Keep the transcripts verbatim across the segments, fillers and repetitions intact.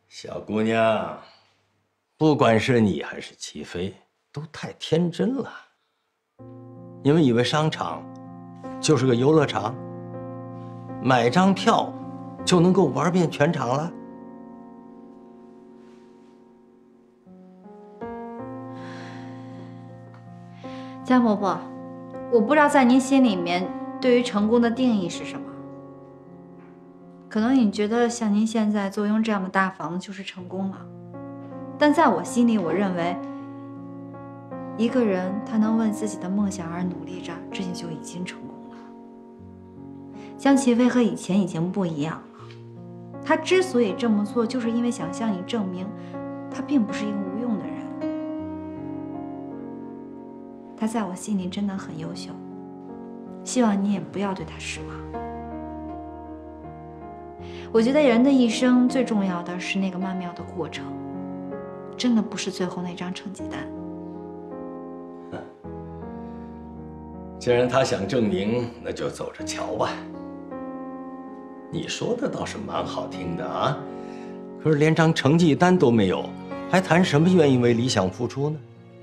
小姑娘，不管是你还是齐飞，都太天真了。你们以为商场就是个游乐场，买张票就能够玩遍全场了？ 江伯伯，我不知道在您心里面对于成功的定义是什么。可能你觉得像您现在坐拥这样的大房子就是成功了，但在我心里，我认为一个人他能为自己的梦想而努力着，这些就已经成功了。江齐飞和以前已经不一样了，他之所以这么做，就是因为想向你证明，他并不是一个无用的人。他在我心里真的很优秀，希望你也不要对他失望。我觉得人的一生最重要的是那个曼妙的过程，真的不是最后那张成绩单。 既然他想证明，那就走着瞧吧。你说的倒是蛮好听的啊，可是连张成绩单都没有，还谈什么愿意为理想付出呢？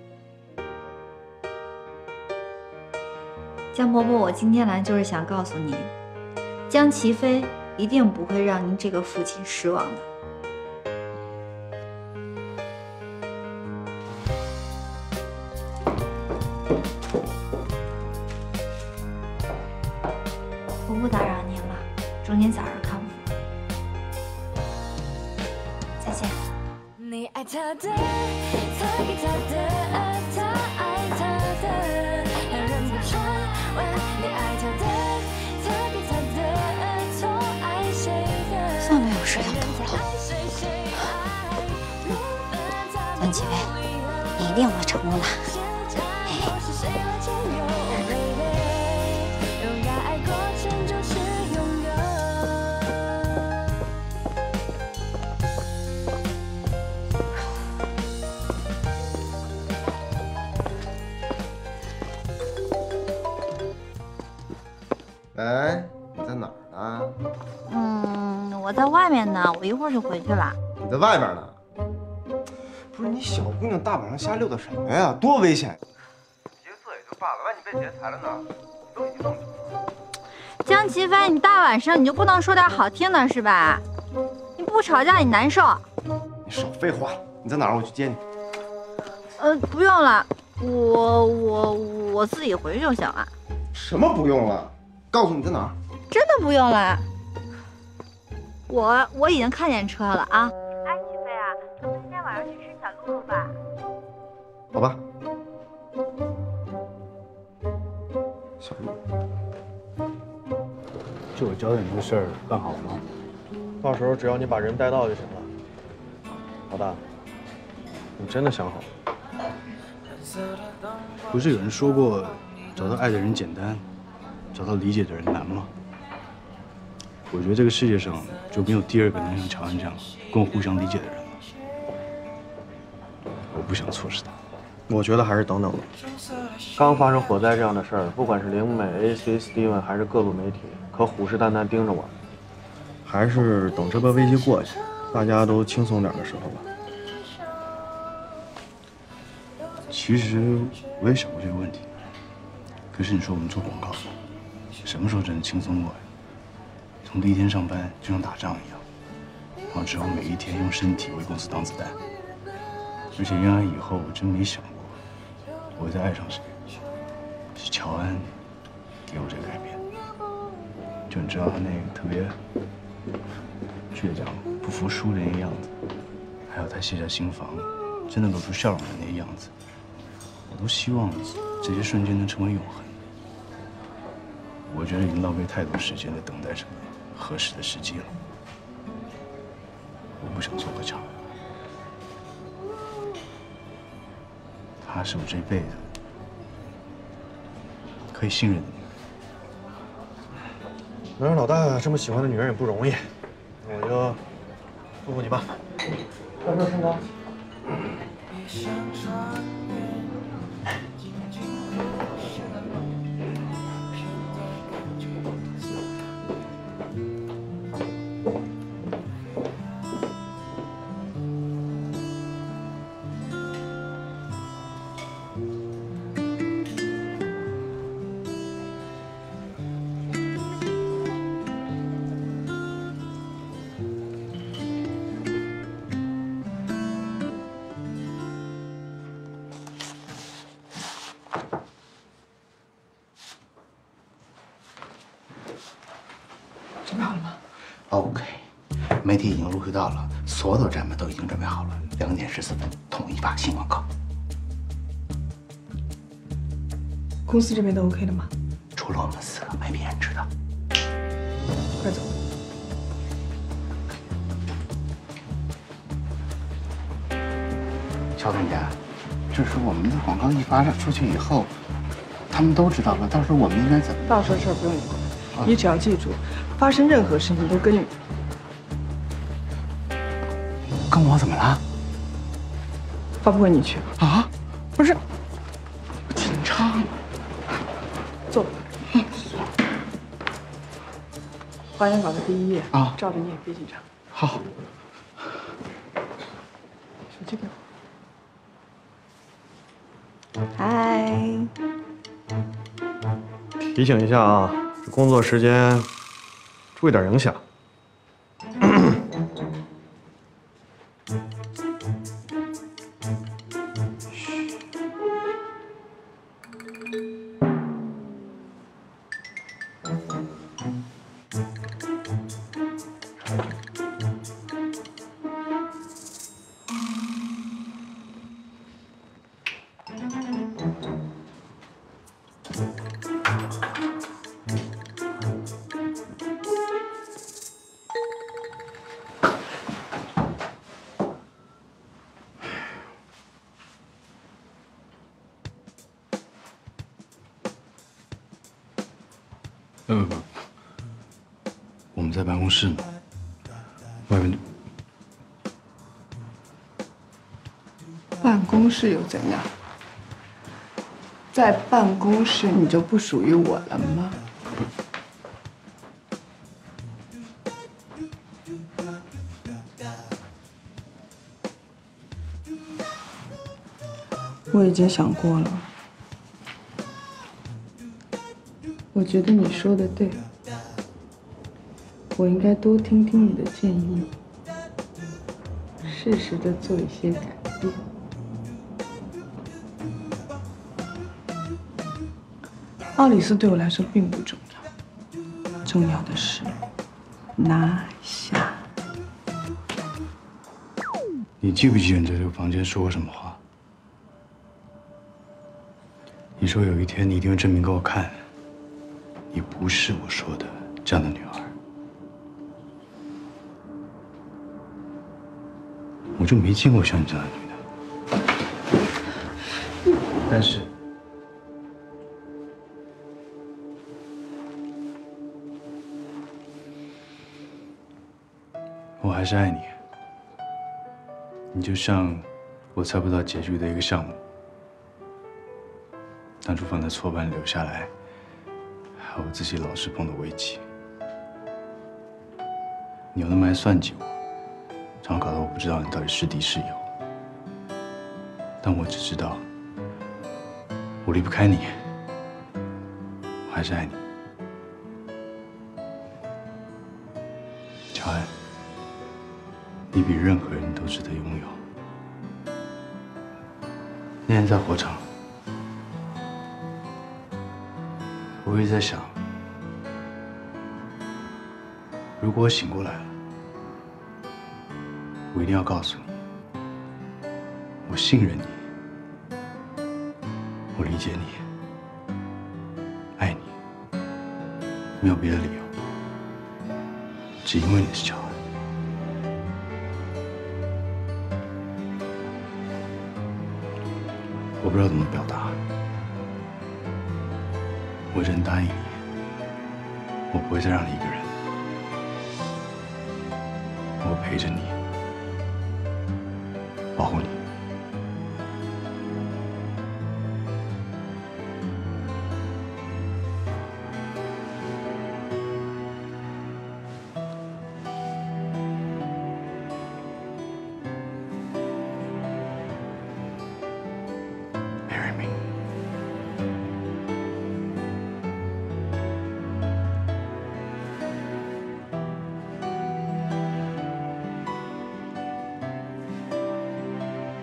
江伯伯，我今天来就是想告诉您，江齐飞一定不会让您这个父亲失望的。我不打扰您了，祝您早日康复。再见。你爱他的，他给他的，他爱他的，让人不穿问你爱他的，他给他的，错爱谁的？算没有摄像头了。嗯，江齐飞，你一定会成功的。 哎，你在哪儿呢？ 嗯，我在外面呢，我一会儿就回去了。 你在外面呢？不是你小姑娘大晚上瞎溜达什么呀？多危险！劫色也就罢了，万一你被劫财了呢？你都已经那么久了。 江齐飞，你大晚上你就不能说点好听的是吧？你不吵架你难受。 你少废话，你在哪儿？我去接你。 呃，不用了，我我我自己回去就行了。 什么不用了？告诉你在哪儿？ 真的不用了。我我已经看见车了啊。哎，齐飞啊，我们今天晚上去吃小鹿鹿吧。 好吧。小鹿， 就我交代你的事儿办好了吗？ 到时候只要你把人带到就行了。老大，你真的想好了？ 不是有人说过，找到爱的人简单，找到理解的人难吗？我觉得这个世界上就没有第二个能像乔安这样跟我互相理解的人了。我不想错失他。 我觉得还是等等吧。刚发生火灾这样的事儿，不管是灵美、A C、Steven 还是各路媒体，可虎视眈眈盯着我们。还是等这波危机过去，大家都轻松点的时候吧。 其实我也想过这个问题，可是你说我们做广告的，什么时候真的轻松过呀？从第一天上班就像打仗一样，然后之后每一天用身体为公司当子弹。而且恋爱以后，我真没想过我会再爱上谁。是乔安给我这个改变。就你知道他那个特别倔强、不服输的那个样子，还有他卸下心防，真的露出笑容的那个样子，我都希望这些瞬间能成为永恒。我觉得已经浪费太多时间在等待着合适的时机了。我不想做个场。她是我这辈子可以信任的女人。 能让老大这么喜欢的女人也不容易，我就祝福你吧。到时候身高。 准备好了吗 ？OK， 媒体已经陆续到了，所有的站们都已经准备好了。两点十四分，统一发新广告。 公司这边都 OK 的吗？ 除了我们四个，没别人知道。 快走。 乔总监，就是我们的广告一发出去以后，他们都知道了，到时候我们应该怎么？ 到时候事儿不用你管，你只要记住，发生任何事情都跟你。 跟我怎么了？ 发布会你去啊？不是，我紧张。 坐吧。发言稿的第一页啊， 照着念，别紧张。 好。 手机给我。 嗨， 提醒一下啊，这工作时间注意点影响。 呃，我们在办公室呢，外面。 办公室又怎样？在办公室你就不属于我了吗？我已经想过了，我觉得你说的对，我应该多听听你的建议，适时的做一些改变。奥里斯对我来说并不重要，重要的是拿下。 你记不记得你在这个房间说过什么话？你说有一天你一定会证明给我看，你不是我说的这样的女孩。我就没见过像你这样的女的。但是。我还是爱你，你就像我猜不到结局的一个项目，当初放在错班留下来，还有我自己老是碰的危机。你又那么爱算计我，常搞得我不知道你到底是敌是友。但我只知道，我离不开你，我还是爱你，乔安。你比任何人都值得拥有。那天在火场，我一直在想，如果我醒过来了，我一定要告诉你，我信任你，我理解你，爱你，没有别的理由，只因为你是乔安。我不知道怎么表达，我只能答应你，我不会再让你一个人，我陪着你，保护你。Marry me. 《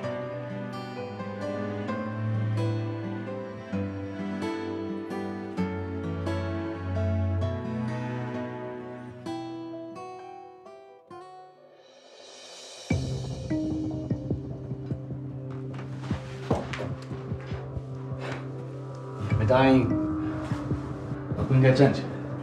答应，我不应该站起来。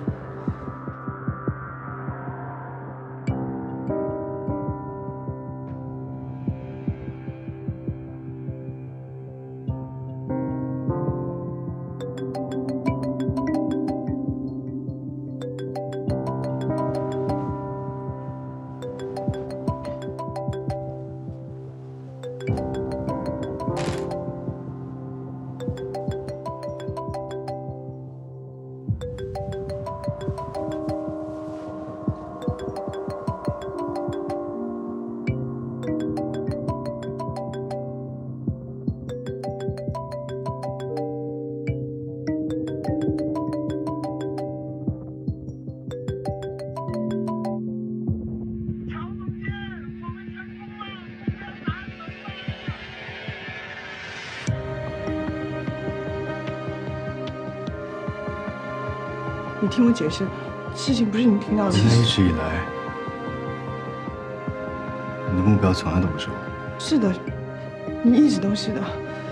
你听我解释，事情不是你听到的。 原来一直以来，你的目标从来都不是我。 是的，你一直都是的。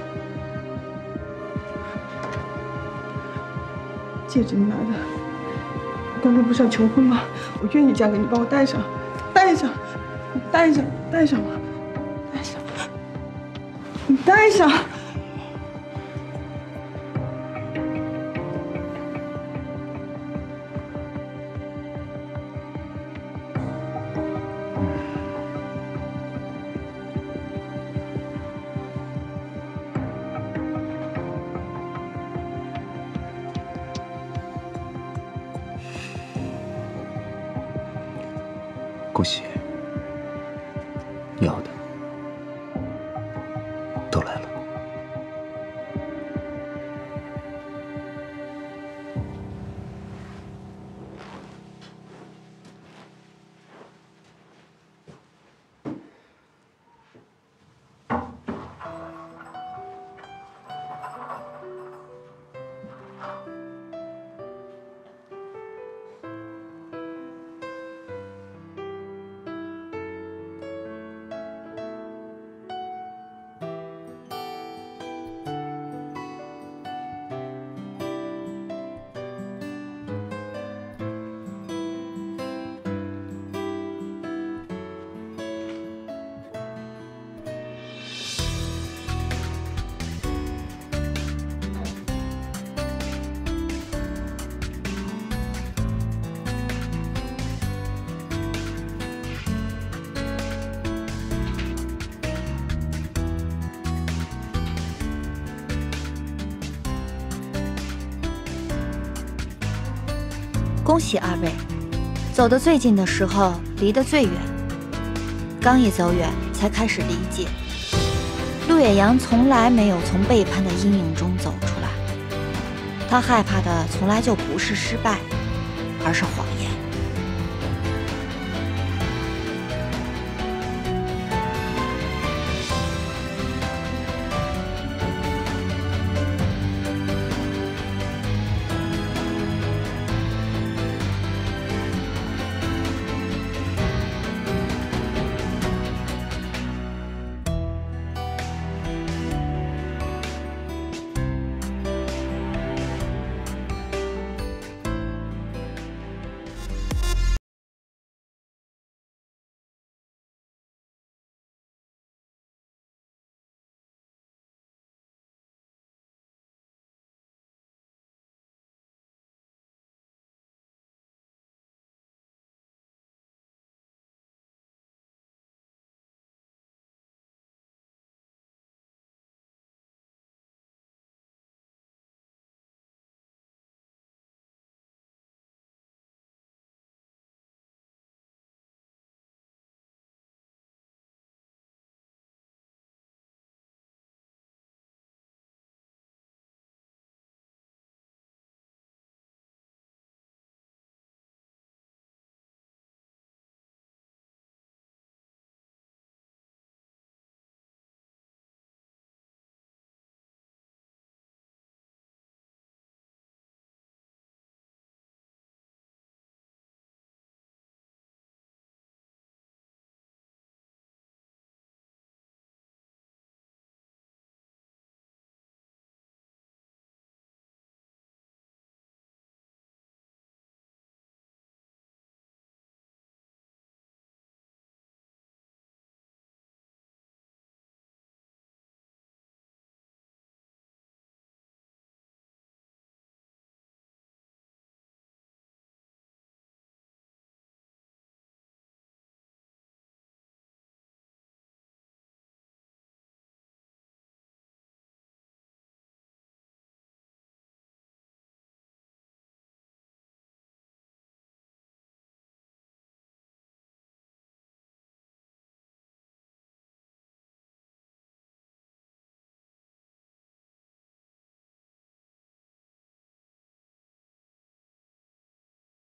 戒指你拿的，刚刚不是要求婚吗？我愿意嫁给你，帮我戴上，戴上，你戴上，戴上吧，戴上，你戴上。 顾喜，要的都来了。 恭喜二位，走得最近的时候离得最远，刚一走远才开始理解，陆野阳从来没有从背叛的阴影中走出来，他害怕的从来就不是失败，而是谎言。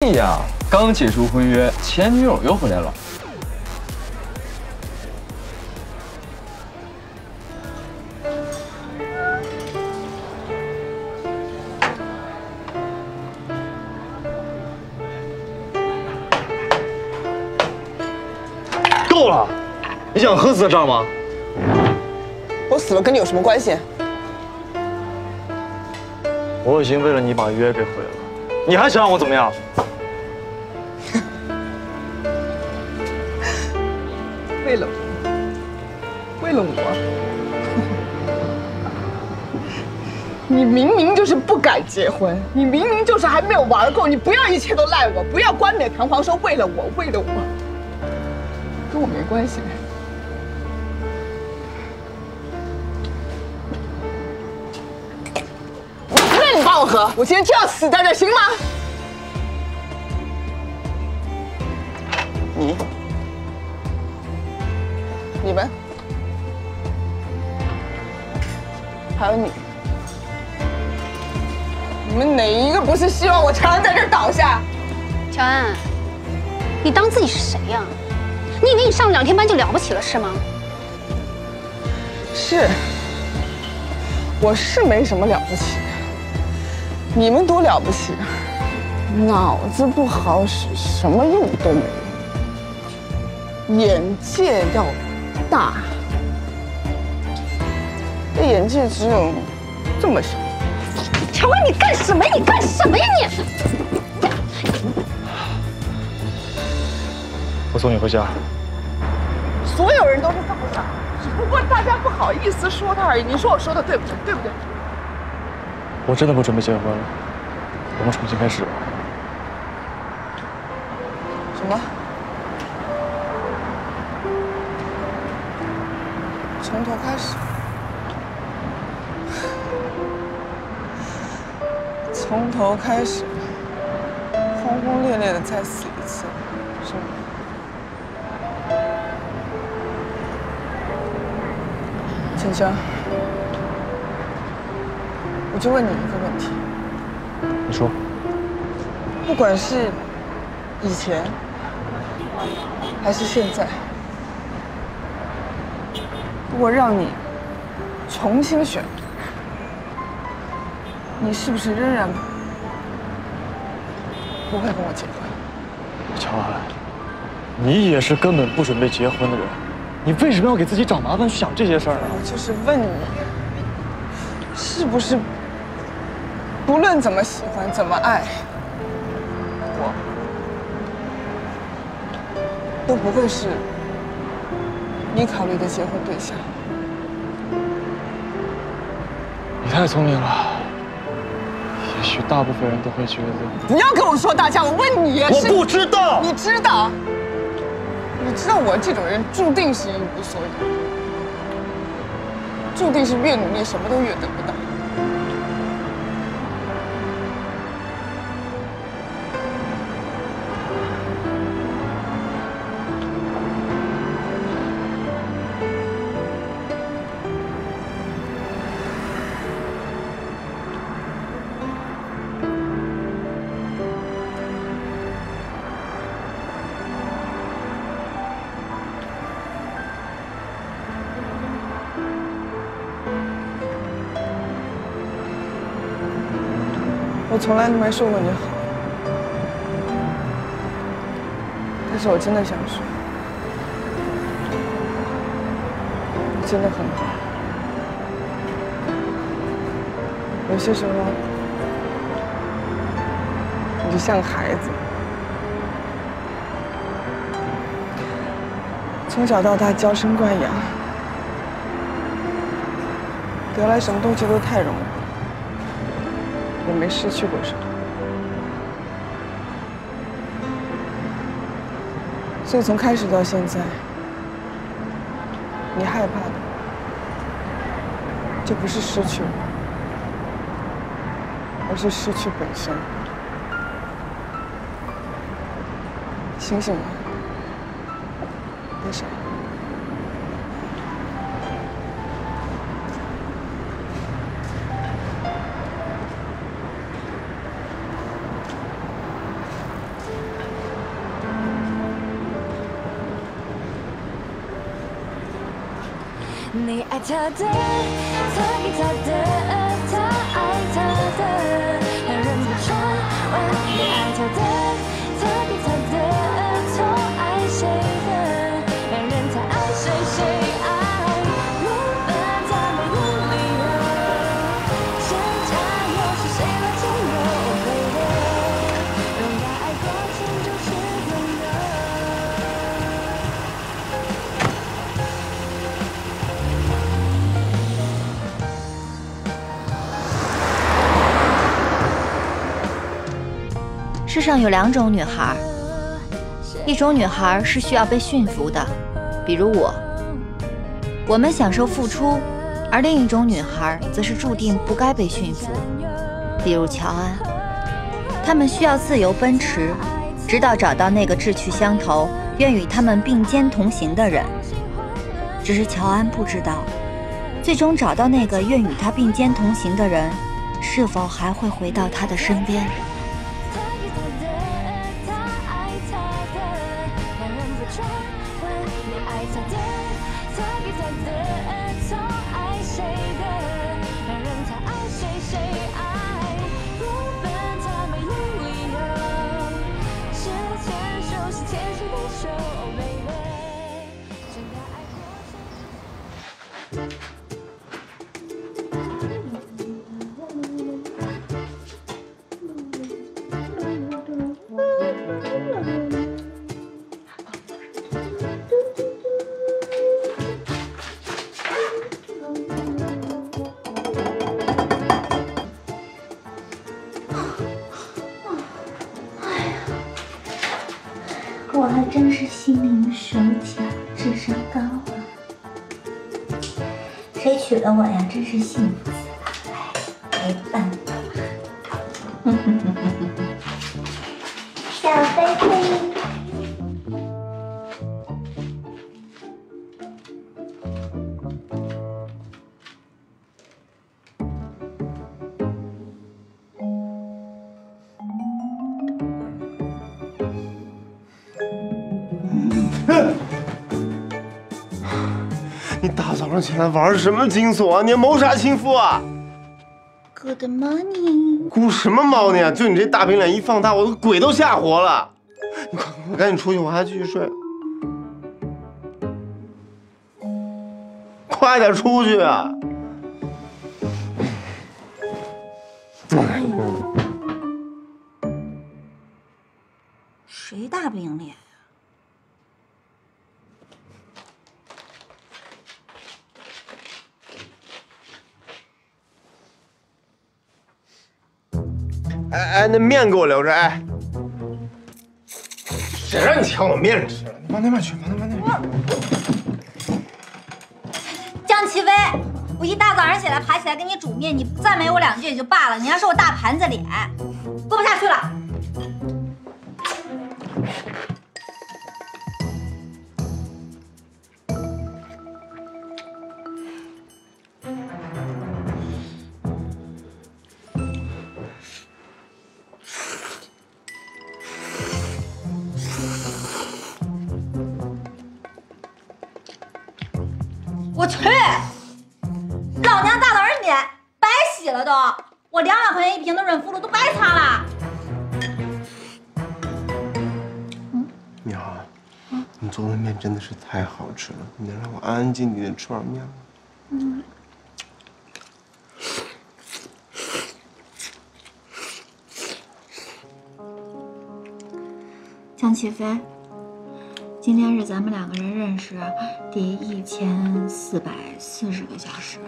哎呀，刚解除婚约，前女友又回来了。 够了！你想喝死在这儿吗？ 我死了跟你有什么关系？ 我已经为了你把约给毁了，你还想让我怎么样？ 为了我，为了我，你明明就是不敢结婚，你明明就是还没有玩够，你不要一切都赖我，不要冠冕堂皇说为了我，为了我，跟我没关系。我不让你帮我喝，我今天就要死在这，行吗？你。你们，还有你，你们哪一个不是希望我长安在这儿倒下？ 乔安，你当自己是谁呀？你以为你上两天班就了不起了是吗？ 是，我是没什么了不起的，你们多了不起啊！脑子不好使，什么用都没有，眼界要大，这眼界只有这么小。 乔安，你干什么呀？你干什么呀你？ 我送你回家。 所有人都是这么想，只不过大家不好意思说他而已。你说我说的对不对？对不对？ 我真的不准备结婚了，我们重新开始吧。 什么？从头开始，从头开始，轰轰烈烈的再死一次，是吗？浅香，我就问你一个问题， 你说， 不管是以前还是现在，如果让你重新选，你是不是仍然不会跟我结婚？ 乔安，你也是根本不准备结婚的人，你为什么要给自己找麻烦去想这些事儿呢？ 我就是问你，是不是不论怎么喜欢、怎么爱，我都不会是你考虑的结婚对象？ 你太聪明了。也许大部分人都会觉得…… 不要跟我说大家，我问你， 我不知道。 你知道？你知道我这种人注定是一无所有，注定是越努力什么都越得不到。我从来都没说过你好，但是我真的想说，你真的很好。有些时候，你就像孩子，从小到大娇生惯养，得来什么东西都太容易。也没失去过什么，所以从开始到现在，你害怕的就不是失去我，而是失去本身。醒醒吧，别傻。 你爱他的，他给他的，他爱他的，男人不穿问你爱他的，他给他的，都爱谁的，男人他爱谁谁爱，原本他没有理由，现在又是谁来牵牛 baby， 让他爱过成就是朋友。 世上有两种女孩，一种女孩是需要被驯服的，比如我，我们享受付出；而另一种女孩则是注定不该被驯服，比如乔安。她们需要自由奔驰，直到找到那个志趣相投、愿与她们并肩同行的人。只是乔安不知道，最终找到那个愿与她并肩同行的人，是否还会回到她的身边。 我还真是心灵手巧，智商高啊！谁娶了我呀？真是幸福死了！哎，没办法。小飞飞。 你大早上起来玩什么惊悚啊？你谋啥亲夫啊 ？Good morning。 咕什么猫呢？就你这大饼脸一放大，我鬼都吓活了。你快快赶紧出去，我还继续睡。快点出去啊！ 谁大饼脸？ 哎哎，那面给我留着，哎。谁让你抢我面吃了？你往那边去，往那边那边。 江启飞，我一大早上起来爬起来给你煮面，你不赞美我两句也就罢了，你还说我大盘子脸，过不下去了。我去，老娘大早上脸白洗了都，我两百块钱一瓶的润肤露都白擦了。 嗯，米豪，嗯，你做的面真的是太好吃了，你能让我安安静静的吃碗面吗？嗯。 江启飞。今天是咱们两个人认识第一千四百四十个小时，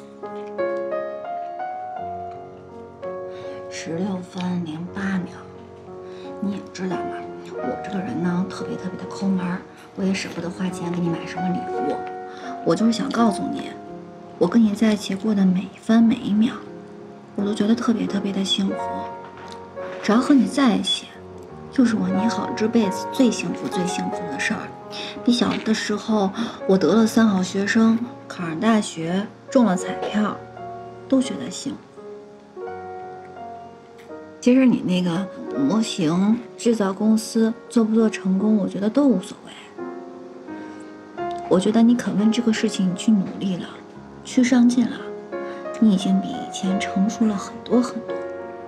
十六分零八秒。你也知道嘛，我这个人呢特别特别的抠门，我也舍不得花钱给你买什么礼物。我就是想告诉你，我跟你在一起过的每一分每一秒，我都觉得特别特别的幸福。只要和你在一起，就是我你好这辈子最幸福最幸福的事儿，比小的时候我得了三好学生，考上大学，中了彩票，都觉得幸福。其实你那个模型制造公司做不做成功，我觉得都无所谓。 我觉得你肯为这个事情去努力了，去上进了，你已经比以前成熟了很多很多。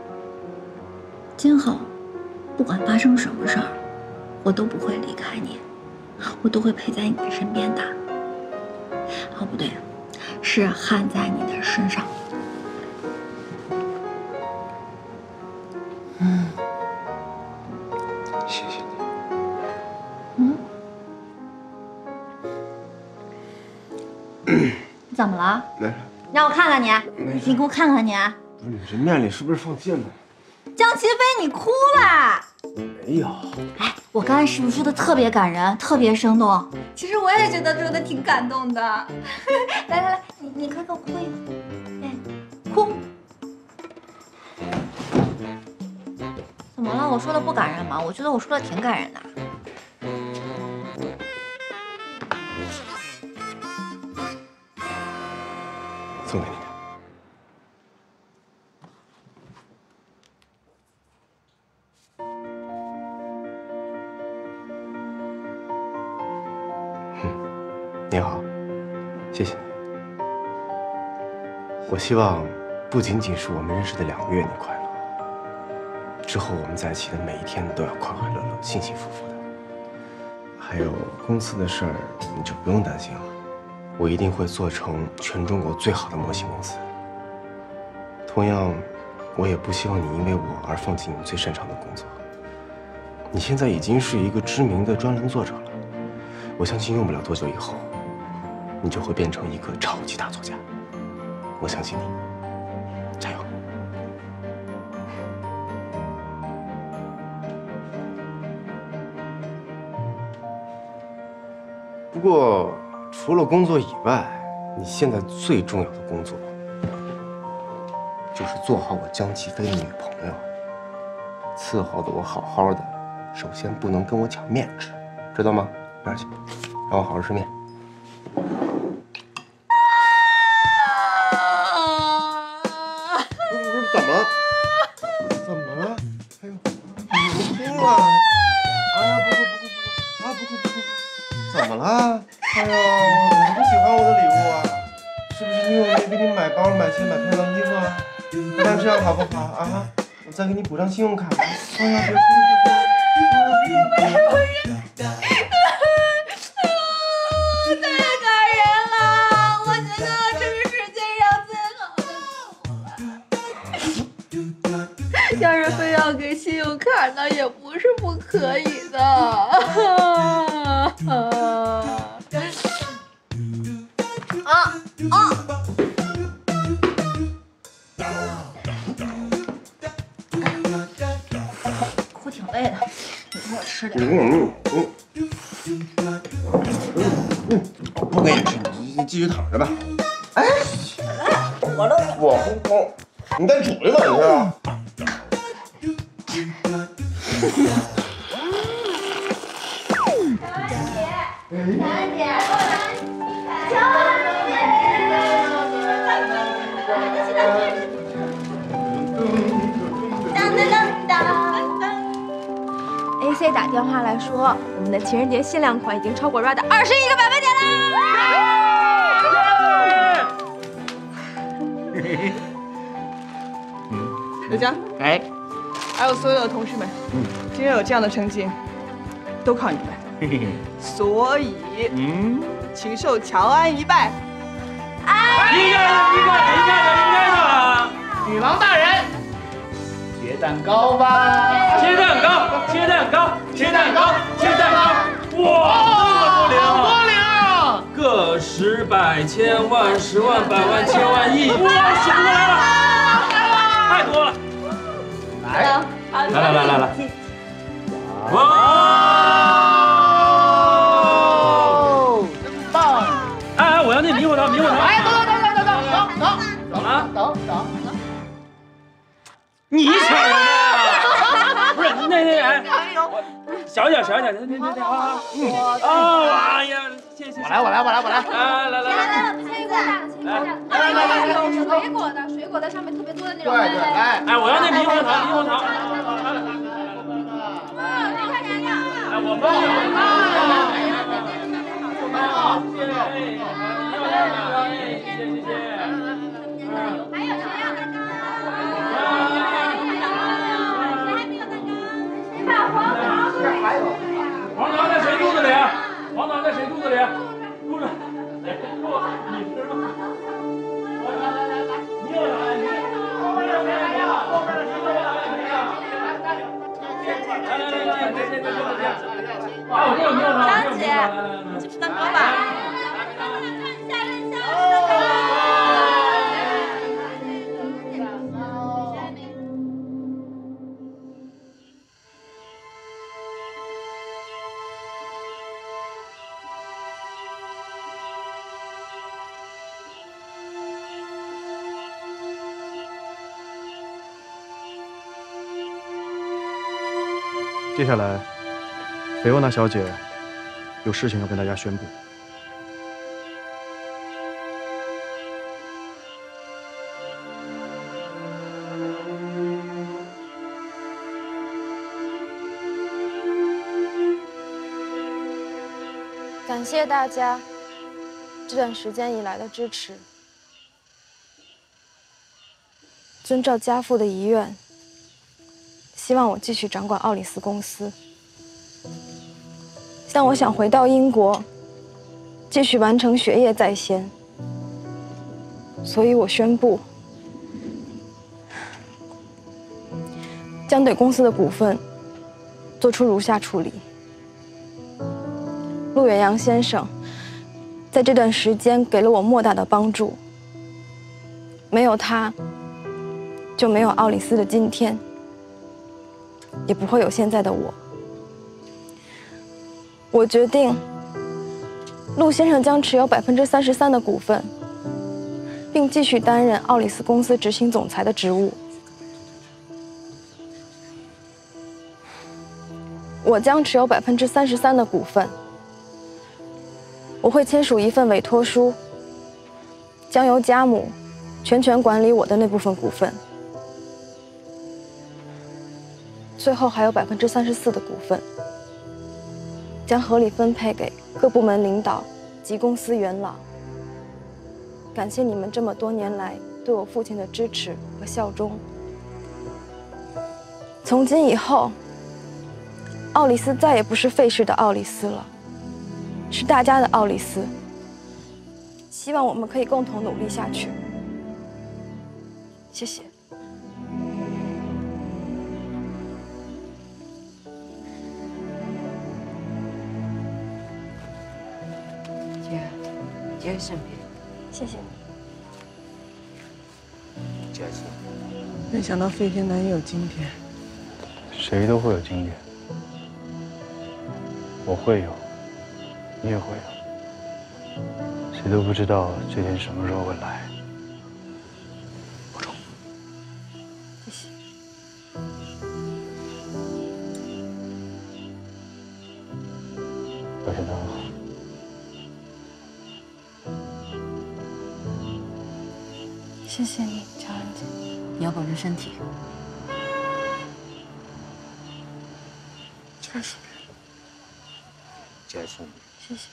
今后，不管发生什么事儿，我都不会离开你，我都会陪在你的身边的。哦，不对，是焊在你的身上。嗯， 谢谢你。 嗯。你怎么了？ 来， 让我看看你，你给我看看你。 不是你这面里是不是放芥末？ 江齐飞，你哭了？ 没有。 哎，我刚才是不是说的特别感人，特别生动？其实我也觉得说的挺感动的。来来来，你你快给我哭一个，哎，哭。怎么了？我说的不感人吗？我觉得我说的挺感人的。 送给你的。你好，谢谢你。我希望不仅仅是我们认识的两个月你快乐，之后我们在一起的每一天都要快快乐乐、幸幸福福的。还有公司的事儿，你就不用担心了，我一定会做成全中国最好的模型公司。同样，我也不希望你因为我而放弃你最擅长的工作。你现在已经是一个知名的专栏作者了，我相信用不了多久以后，你就会变成一个超级大作家。我相信你，加油！不过，除了工作以外，你现在最重要的工作，就是做好我江齐飞的女朋友，伺候的我好好的。首先不能跟我抢面吃，知道吗？一边去，让我好好吃面。不是不是，怎么了？怎么了？哎呦，你哭了？啊不哭不哭不哭啊不哭不哭，怎么了？哎呦，你不喜欢我的礼物啊？是不是因为我没给你买包、买鞋、买漂亮衣服啊？那这样好不好啊？我再给你补张信用卡吧。哎呀，别哭别哭。 太感人了！我觉得这是世界上最好的礼物。要是非要给信用卡，那也不是不可以的。啊啊！哭挺累的，你给我吃点。 嗯嗯嗯嗯，不给你吃，你你继续躺着吧。哎，起来，我了，我轰轰，你再煮一碗去啊。 A C 打电话来说，我们的情人节限量款已经超过 R A D 二十一个百分点啦！ 刘江， 哎， 还有所有的同事们， 嗯， 今天有这样的成绩，都靠你们。 嘿嘿嘿， 所以， 嗯， 请受乔安一拜。 应该的，应该的，应该的，应该的。女王大人，切蛋糕吧！切蛋糕，切蛋糕，切蛋糕，切蛋糕！哇，这么多零，多零！个十百千万十万百万千万亿，哇，数不过来了，太多了。来，来来来来来，哇！哎，我要那猕猴桃，猕猴桃！哎，等等等等等等等等啊！等等，你抢人家？不是，那那哎，小一点，小一点，那那那啊，嗯，哦，哎呀，谢谢，我来，我来，我来，我来，来来来来， 切一个大的，切一个大的，来来来来，有水果的，水果的上面特别多的那种。 对对，来，哎，我要那猕猴桃，猕猴桃。 哇，你快点点！ 哎，我帮你。 点，顾着，顾，你吃吗？来来来来，你又来，你后面的谁来呀？后面的谁又来了？谁呀？来来来来，别别别别别！啊，我这有没有吗？ 张姐，你去吃蛋糕吧。 接下来，菲欧娜小姐有事情要跟大家宣布。 感谢大家这段时间以来的支持。遵照家父的遗愿，希望我继续掌管奥里斯公司。但我想回到英国，继续完成学业在先。所以我宣布，将对公司的股份做出如下处理。陆远洋先生在这段时间给了我莫大的帮助，没有他，就没有奥里斯的今天，也不会有现在的我。我决定，陆先生将持有百分之三十三的股份，并继续担任奥里斯公司执行总裁的职务。我将持有百分之三十三的股份。我会签署一份委托书，将由家母全权管理我的那部分股份。最后还有百分之三十四的股份，将合理分配给各部门领导及公司元老。感谢你们这么多年来对我父亲的支持和效忠。从今以后，奥里斯再也不是费氏的奥里斯了。是大家的奥里斯，希望我们可以共同努力下去。谢谢。 姐，姐身边。 谢谢你。佳琪， 没想到费天南也有今天。 谁都会有今天，我会有。你也会有，谁都不知道这天什么时候会来。保重。 谢谢。 表现得很好。 谢谢你，乔安姐。 你要保重身体。 佳琪，佳琪。 谢谢。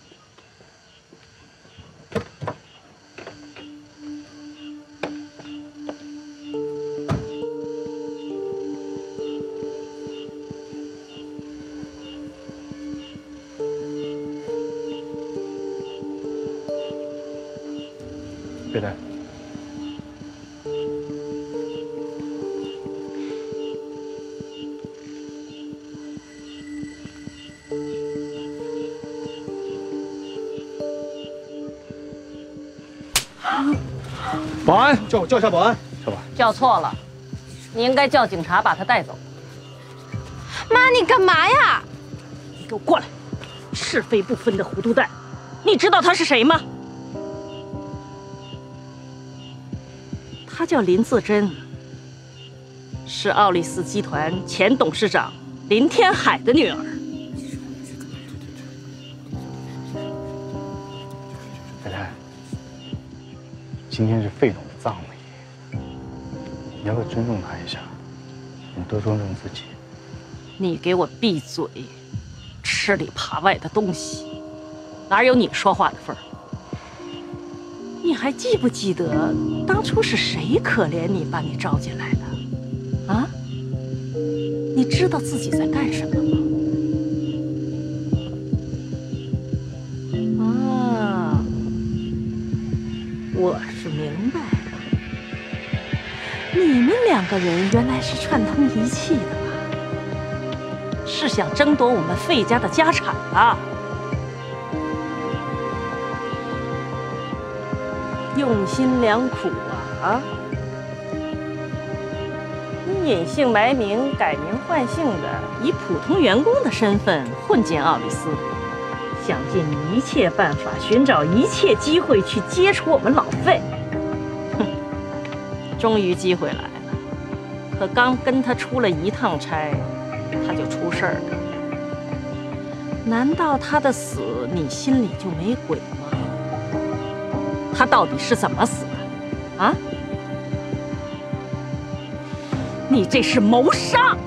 别带。保安，叫叫一下保安，小宝。 叫错了，你应该叫警察把他带走。 妈，你干嘛呀？ 你给我过来！是非不分的糊涂蛋，你知道他是谁吗？他叫林自珍，是奥利斯集团前董事长林天海的女儿。 太太，今天是费总的葬礼，你要不要尊重他一下？你多尊重自己。 你给我闭嘴！吃里扒外的东西，哪有你说话的份儿？你还记不记得当初是谁可怜你，把你招进来的？啊？你知道自己在干什么吗？ 两个人原来是串通一气的吧？是想争夺我们费家的家产啊！用心良苦啊！啊！你隐姓埋名、改名换姓的，以普通员工的身份混进奥利斯，想尽一切办法，寻找一切机会去接触我们老费。哼，终于机会来了。可刚跟他出了一趟差，他就出事儿了。难道他的死你心里就没鬼吗？他到底是怎么死的？啊？你这是谋杀！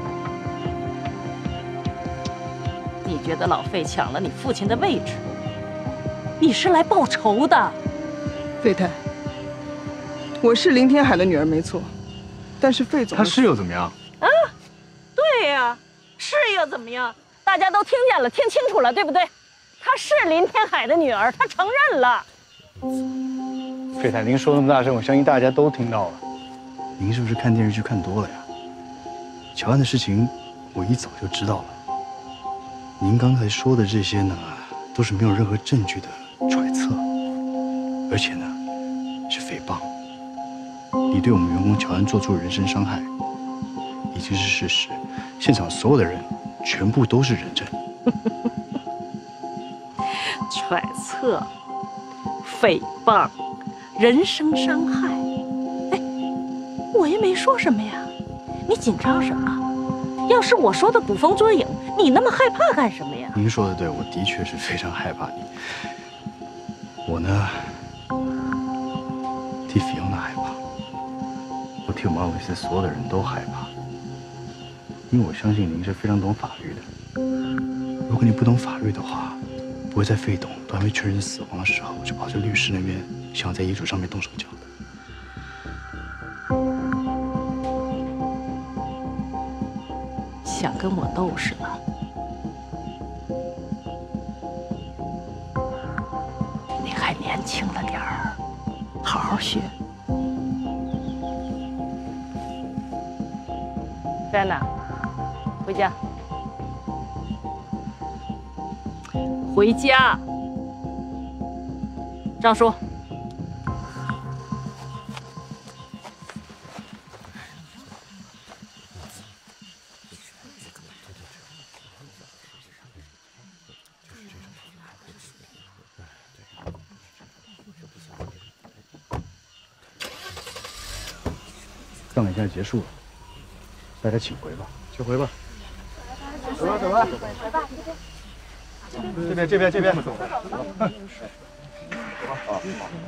你觉得老费抢了你父亲的位置，你是来报仇的？ 费太，我是林天海的女儿没错，但是费总他是又怎么样？ 啊，对呀、啊，是又怎么样？大家都听见了，听清楚了，对不对？她是林天海的女儿，她承认了。 费太，您说那么大声，我相信大家都听到了。您是不是看电视剧看多了呀？乔安的事情，我一早就知道了。您刚才说的这些呢，都是没有任何证据的揣测，而且呢，是诽谤。你对我们员工乔安做出人身伤害，已经是事实。现场所有的人，全部都是人证。 揣测、诽谤、人身伤害，哎，我也没说什么呀。你紧张什么？要是我说的捕风捉影，你那么害怕干什么呀？ 您说的对，我的确是非常害怕你。我呢，替菲欧娜害怕，我替我们奥维斯所有的人都害怕，因为我相信您是非常懂法律的。如果你不懂法律的话，不会在费董都还没确认死亡的时候，就跑去律师那边想要在遗嘱上面动手脚的。 想跟我斗是吧？你还年轻了点儿，好好学。珊娜，回家。回家。张叔。 葬礼现在结束了，大家请回吧， 请回吧。 走吧，走吧，这边，这边，这边。走吧。好。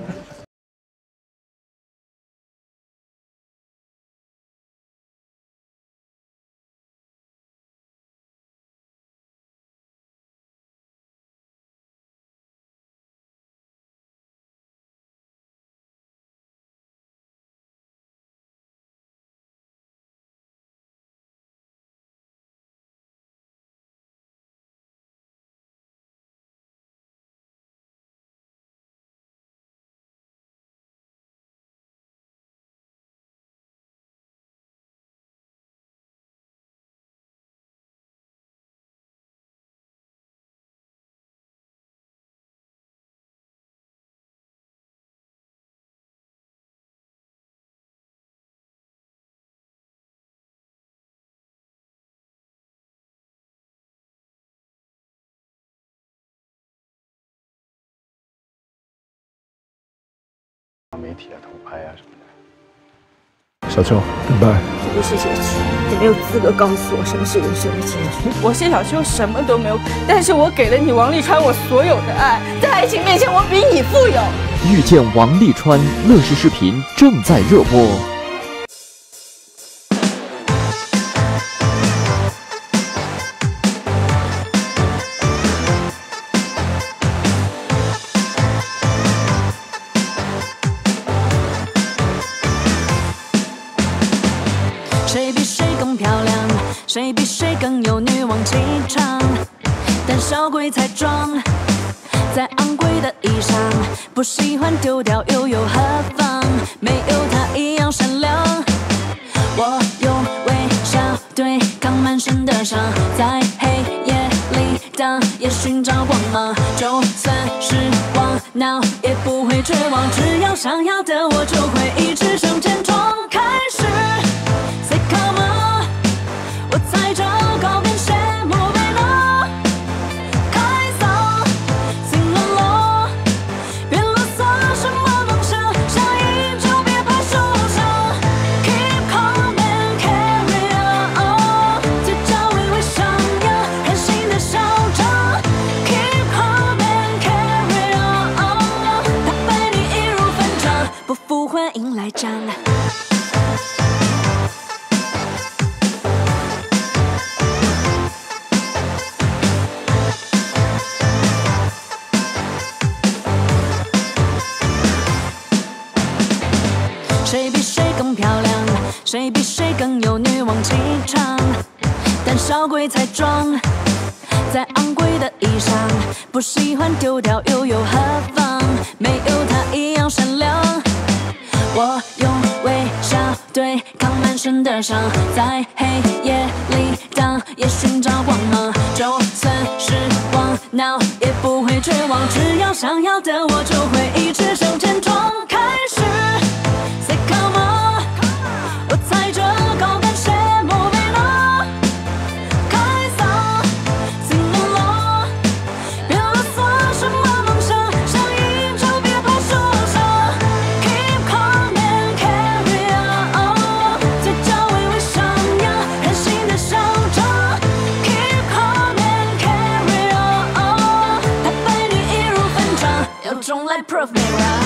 媒体啊、偷拍啊什么的。小秋，拜拜。 这不是结局，你没有资格告诉我什么是人生的结局。我谢小秋什么都没有，但是我给了你王沥川我所有的爱，在爱情面前我比你富有。 遇见王沥川，乐视视频正在热播。 谁比谁更漂亮？谁比谁更有女王气场？胆小鬼才装，再昂贵的衣裳，不喜欢丢掉又有何妨？没有他一样善良。我身的伤，在黑夜里当也寻找光芒。就算失望，闹也不会绝望。只要想要的，我就会一直向前冲。开始 ，Say come on， 我踩着高跟鞋，Moving on， 开嗓 ，Sing along， 别啰嗦什么梦想，想赢就别怕受伤。Keep calm and carry on， 嘴角微微上扬，任性的嚣张。Keep calm and carry on， 打败你易如反掌，不负欢迎来战。谁比谁更漂亮？谁比谁更有女王气场？胆小鬼才装，再昂贵的衣裳，不喜欢丢掉又有何妨？没有他一样善良。我用微笑对抗满身的伤，在黑夜里当也寻找光芒。就算失望，闹也不会绝望。只要想要的，我就会一直向前冲。开始 ，Say come on， 我踩着高跟鞋 ，Moving on， 开嗓 ，Sing along， 别啰嗦什么梦想，想赢就别怕受伤。Keep calm and carry on， 嘴角微微上扬，任性的嚣张。Keep calm and carry on， 打败你易如反掌，有种来 prove me right。